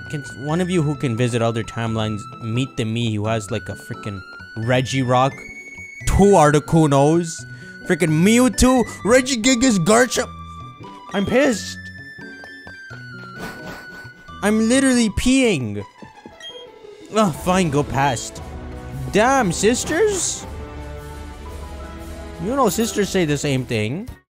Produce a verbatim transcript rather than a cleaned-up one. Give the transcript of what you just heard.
can one of you who can visit other timelines meet the me who has like a freaking Regirock, two Articunos, freaking Mewtwo, Regigigas, Garchomp? I'm pissed. I'm literally peeing. Oh, fine, go past. Damn, sisters? You know, sisters say the same thing.